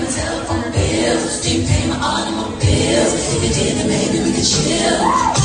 my telephone bills. Do you pay my automobiles? If you did, then maybe we could chill.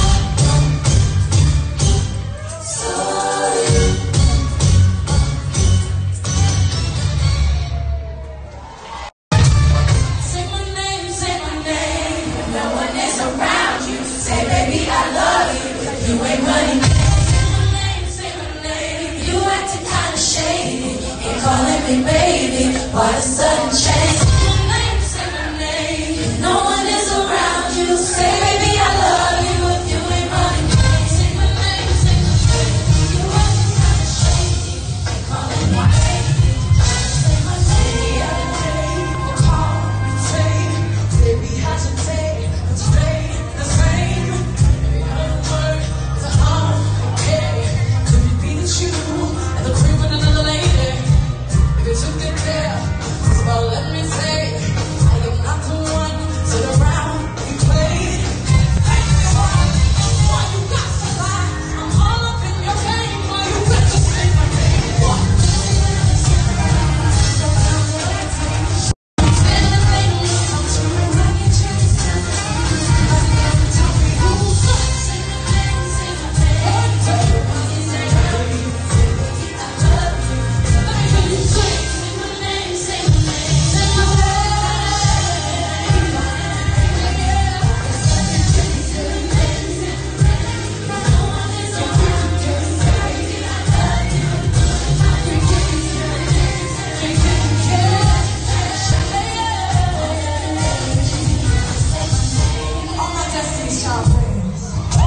Say my name, when no one is around you. Say, baby, I love you. You ain't running. Say my name. You acting kinda shady. Ain't calling me baby. Why the sudden change? Say my name. No one is around you. Say, baby, I love you. If you ain't running. Say my name. You acting kinda shady. Ain't calling me baby. Say my name. Call me, say, baby, hesitate. Let's stay the same. Every other word is okay. Could it be that you and the creep with another lady? If you took it there, well, let me say, I am not the one. Sit around, be played. Hey, why you got to lie? I'm all up in your game. Why you got to say my name? What? Say the thing, I'm too rocket chase. Tell me who's up. Say my name, say my name. Say my name, I love you. Let me hear you say my name, say my name, say my name. No one is around you. Baby, I love you. All my Destiny's Child fans.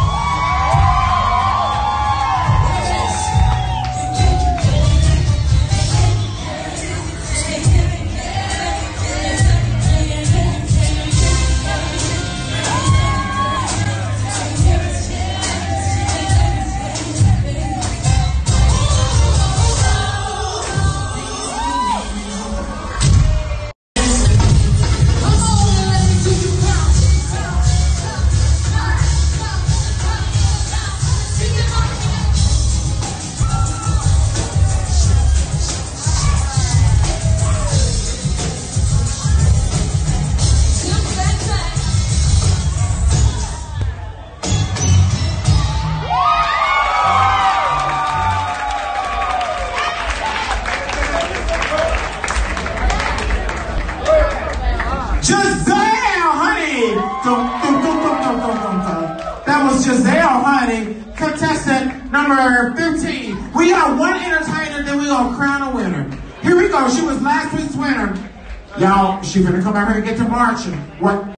GISCELLE, honey! That was GISCELLE, honey. Contestant number 15. We got one entertainer, then we gonna crown a winner. Here we go. She was last week's winner. Y'all, she gonna come out here and get to marching. What?